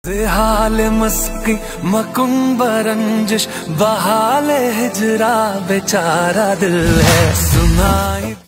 हाल मस्की मकुम्ब रंजिश बहाल हिजरा बेचारा दिल है सुनाई।